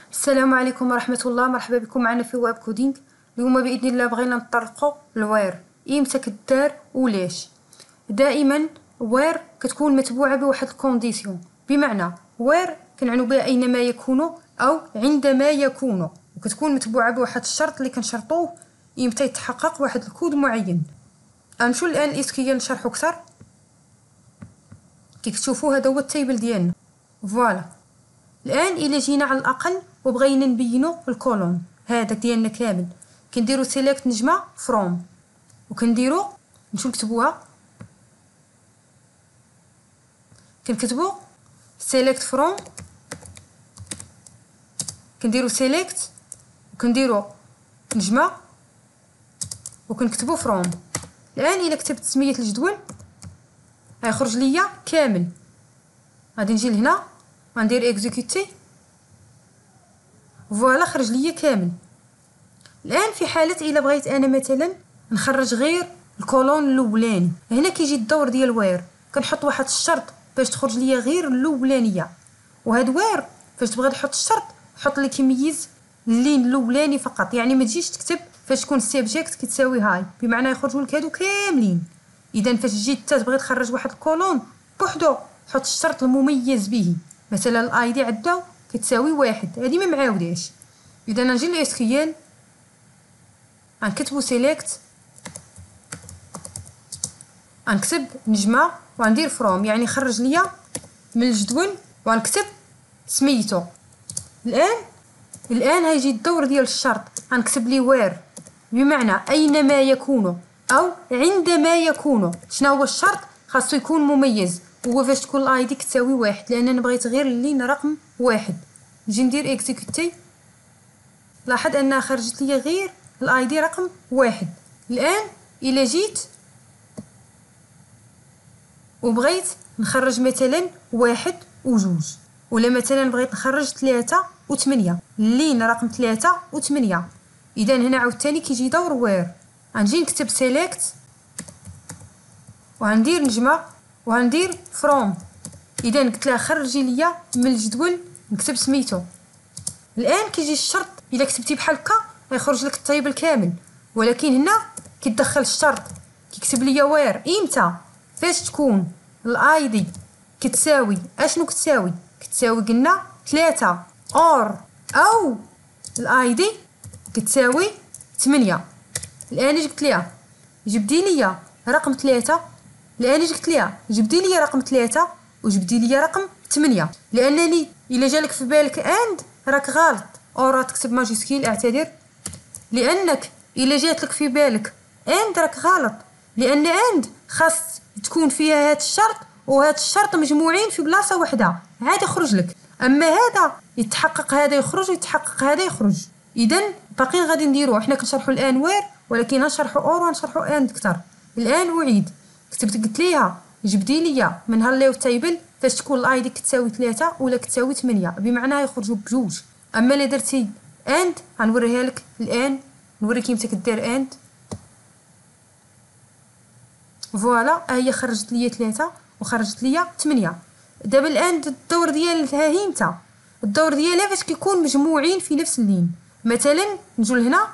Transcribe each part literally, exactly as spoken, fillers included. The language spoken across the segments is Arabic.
السلام عليكم ورحمة الله. مرحبا بكم معنا في واب كودينغ. اليوم بإذن الله بغينا نطرقوا الوير إمتى كدار ولاش. دائما وير كتكون متبوعة بواحد الكونديسيون، بمعنى وير كنعنو بها أينما يكون أو عندما يكون، وكتكون متبوعة بواحد الشرط اللي كنشرطوه إمتى يتحقق واحد الكود معين. غنمشيو الآن الإسكية نشرحو أكثر. كي كتشوفوا هذا هو التيبل ديالنا. فوالا الان الى جينا على الاقل وبغينا نبينو الكولون هذا ديالنا كامل، كنديرو سيليكت نجمه فروم وكنديرو نمشيو نكتبوها، كنكتبو سيليكت فروم، كنديرو سيليكت وكنديرو نجمه وكنكتبو فروم. الان الى كتبت سميه الجدول غيخرج ليا كامل. غادي نجي لهنا غندير اكزيكوتي، فوالا خرج ليا كامل. الان في حاله الا بغيت انا مثلا نخرج غير الكولون الاولاني، هنا كيجي الدور ديال وير، كنحط واحد الشرط باش تخرج ليا غير الاولانيه، وهاد وير فاش تبغي تحط الشرط حط لي كيميز اللين الاولاني فقط، يعني ما تجيش تكتب فاش تكون السبجيكت كتساوي هاي، بمعنى يخرجوا لك هادو كاملين. اذا فاش تجي حتى تبغي تخرج واحد الكولون بوحدو حط الشرط المميز به، مثلا الاي دي عندها كتساوي واحد، هذه ما معاوداش. اذا نجي للاسكيال غنكتبو سيليكت، غنكتب نجمه وغندير فروم، يعني خرج ليا من الجدول، وغنكتب سميتو. الان الان هيجي الدور ديال الشرط، غنكتب لي وير بمعنى اينما يكون او عندما يكون. شنو هو الشرط؟ خاصو يكون مميز، هو فاش تكون الاي دي كتساوي واحد، لان انا بغيت غير اللين رقم واحد. نجي ندير اكزيكوتي، لاحظ انها خرجت لي غير الاي دي رقم واحد. الان الا جيت وبغيت نخرج مثلا واحد وجوج، ولا مثلا بغيت نخرج ثلاثة وثمانية، اللين رقم ثلاثة وثمانية، اذا هنا عاوتاني كيجي دور وير. غنجي نكتب سيليكت وغندير نجمه وغندير فروم، اذا قلت لها خرجي ليا من الجدول، نكتب سميتو. الان كيجي الشرط، الا كتبتي بحال هكا غيخرج لك التيبل كامل، ولكن هنا كيدخل الشرط كيكتب ليا وير امتى فاش تكون الاي دي كتساوي اشنو كتساوي كتساوي قلنا ثلاثة اور او الاي دي كتساوي ثمانية. الان اش قلت ليها جبدي ليا رقم ثلاثة، الان اش قلت ليها جبدي ليا رقم ثلاثة وجبدي ليا رقم ثمانية، لانني الا جالك في بالك اند راك غلط، او راه تكتب ماجيسكيل اعتذر، لانك الا جات لك في بالك اند راك غلط، لان اند خاص تكون فيها هاد الشرط وهاد الشرط مجموعين في بلاصه واحده عاد يخرج لك. اما هذا يتحقق هذا يخرج ويتحقق هذا يخرج. اذا باقيين غادي نديرو، حنا كنشرحوا الان وير ولكن غنشرحوا اور ونشرحوا اند اكثر. الان اعيد، كتبت قلت ليها جبدي ليا من هالليو تيبل فاش تكون الاي دي كتساوي ثلاثة ولا كتساوي ثمانية، بمعنى يخرجوا بجوج. اما الا درتي اند غنوريها لك الان، نوريك امتى كدير اند. فوالا هي خرجت ليا ثلاثة وخرجت ليا ثمانية. دابا الان الدور ديالها هي امتى؟ الدور ديالها فاش كيكون مجموعين في نفس اللين. مثلا نجو لهنا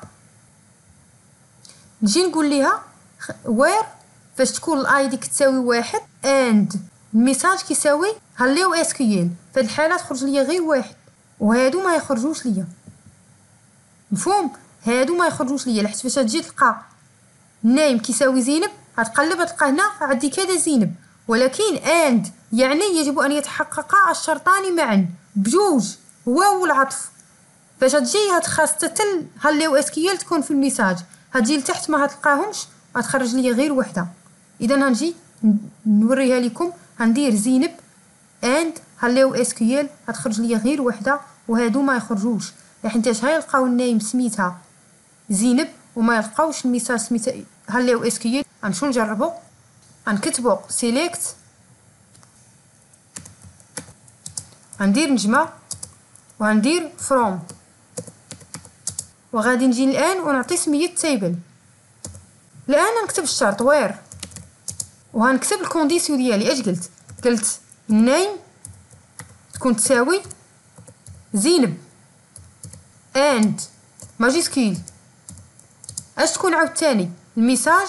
نجي نقول ليها وير فاش تكون الاي دي كتساوي واحد اند الميساج كيساوي هاليو اس كيو ال، في هاد الحاله تخرج ليا غير واحد، وهادو ما يخرجوش ليا. مفهوم؟ هادو ما يخرجوش ليا، لحيت فاش تجي تلقى نايم كيساوي زينب غتقلب تلقى هنا عندي كذا زينب، ولكن اند يعني يجب ان يتحققا الشرطان معا بجوج، واو العطف. فاش تجي هاد خاص تتل هاليو اس كيو ال تكون في الميساج، هتجي لتحت ما هتلقاهمش غتخرج ليا غير وحده. اذا غنجي نوريها لكم، غندير زينب اند هاليو اس كيو ال غتخرج ليا غير وحده، وهادو ما يخرجوش لحيت ها يلقاو النايم سميتها زينب وما يلقاوش الميساج سميتها هاليو اس كيو ال. غنمشيو نجربو، غنكتبو سيليكت، غندير نجمه وغندير فروم، وغادي نجي الان ونعطي سميه التيبل. الان نكتب الشرط وير وغنكتب الكونديسيون ديالي. اش قلت؟ قلت النايم تكون تساوي زينب، اند ماجيسكيل. اش تكون عاوتاني الميساج؟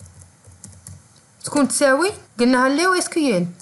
تكون تساوي قلنا هاليو اس كيو ال.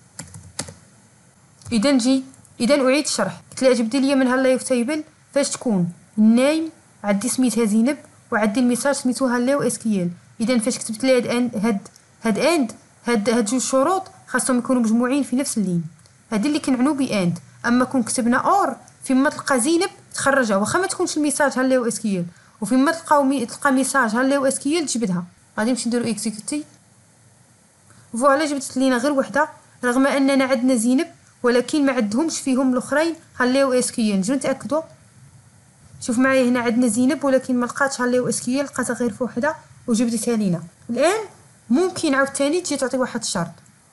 اذا نجي اذا اعيد الشرح. قلت لها جبدي لي من هاليو تيبل فاش تكون النايم عندي سميتها زينب وعندي الميساج سميتو هاليو اس كيو ال. اذا فاش كتبت لي هاد اند هاد هاد اند هاد هاد جوج شروط خاصهم يكونوا مجموعين في نفس اللين. هادي اللي كنعنو باند. اما كون كتبنا اور فيما تلقى زينب تخرجها واخا ما تكونش الميساج هاليو اس كيو ال، وفيما تلقاو مي... تلقى ميساج هاليو اس كيو ال تجبدها. غادي نمشي نديرو اكزيكوتي. فوالا جبدت لينا غير وحده رغم اننا عندنا زينب ولكن ما عندهمش فيهم الاخرين هاليو اس كيو ال. نجيو نتاكدوا. شوف معايا هنا عندنا زينب ولكن ما لقاتش هاليو اس كيو ال، لقاتها غير فوحده وجبدتها لينا. الان ممكن عاوتاني تجي تعطي واحد الشرط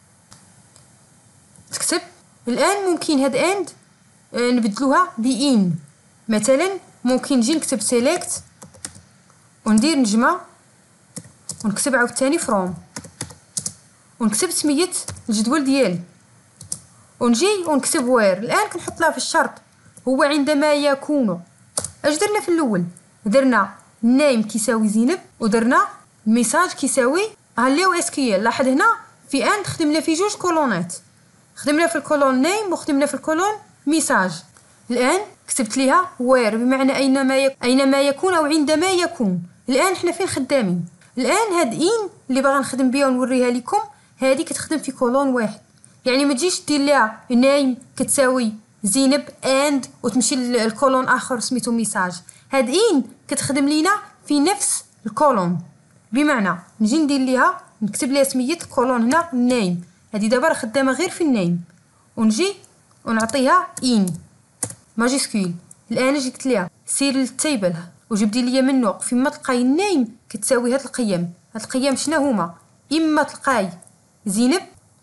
تكتب. الان ممكن هاد اند آه نبدلوها بإن. مثلا ممكن نجي نكتب سيليكت وندير نجمه ونكتب عاوتاني فروم ونكتب سمية الجدول ديالي ونجي ونكتب وير. الان كنحط لها في الشرط هو عندما يكون. اش درنا في الاول؟ درنا النايم كيساوي زينب ودرنا الميساج كيساوي هاليو اس كيو ال. لاحظ هنا في اند خدمنا في جوج كولونات، خدمنا في الكولون نيم وخدمنا في الكولون ميساج. الان كتبت ليها وير بمعنى اينما يك... اينما يكون او عندما يكون. الان حنا فين خدامين؟ الان هاد ان اللي باغا نخدم بها ونوريها لكم هادي كتخدم في كولون واحد. يعني ما تجيش دير لها نايم كتساوي زينب اند وتمشي للكولون اخر سميتو ميساج. هاد ان كتخدم لينا في نفس الكولون. بمعنى نجي ندير ليها نكتب ليها سميه الكولون هنا نايم. هادي دابا راه خدامه غير في النايم ونجي ونعطيها ان ماجيسكول. الان جيت قلت ليها سير للتيبل وجبدي ليا منه فيما تلقاي النايم كتساوي هاد القيم. هاد القيم شنو هما؟ اما تلقاي زينب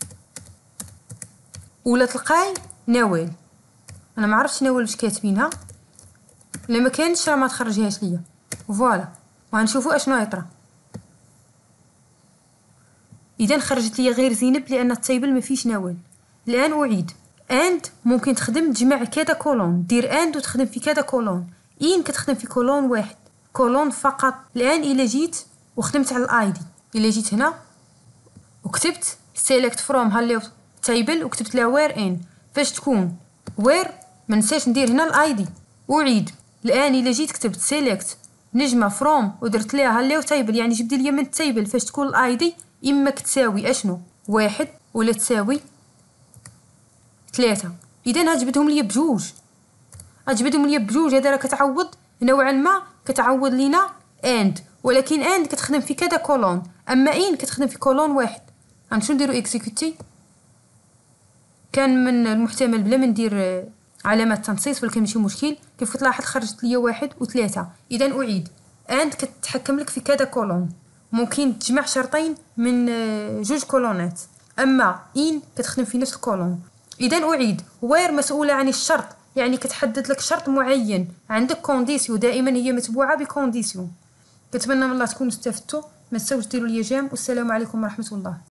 ولا تلقاي نوال. انا ما عرفتش نوال واش كاتبينها، الا ما كانش راه ما تخرجيهاش ليا. فوالا وغنشوفوا اشنو يطرا. اذا خرجت لي غير زينب لان التيبل ما فيش نوال. الان اعيد. اند ممكن تخدم تجمع كذا كولون، دير اند وتخدم في كذا كولون. ان كتخدم في كولون واحد، كولون فقط. الان الا جيت وخدمت على الاي دي، الا جيت هنا وكتبت سيليكت فروم هاليو تيبل وكتبت لها وير ان، فاش تكون وير ما نساش ندير هنا الاي دي. اعيد. الان الا جيت كتبت سيليكت نجمه فروم ودرت ليها هاليو تيبل يعني جبدي ليا من التيبل فاش تكون الاي دي اما كتساوي اشنو واحد ولا تساوي ثلاثة. اذا هتجبدهم ليا بجوج، غتجبدهم ليا بجوج. هذا راه كتعوض نوعا ما كتعوض لينا اند، ولكن اند كتخدم في كذا كولون اما ان كتخدم في كولون واحد. غنمشيو نديرو اكزيكوتي. كان من المحتمل بلا ما ندير علامه تنصيص ولكن ماشي مشكل. كيف كتلاحظ خرجت ليا واحد وثلاثة. اذا اعيد. اند كتحكم لك في كذا كولون، ممكن تجمع شرطين من جوج كولونات، اما ان كتخدم في نفس الكولون. اذا اعيد. وير مسؤوله عن الشرط يعني كتحدد لك شرط معين. عندك كونديسيو دائما هي متبوعه بكونديسيو. كنتمنى من الله تكونوا استفدتوا. ما تنساوش ديروا لي جيم والسلام عليكم ورحمه الله.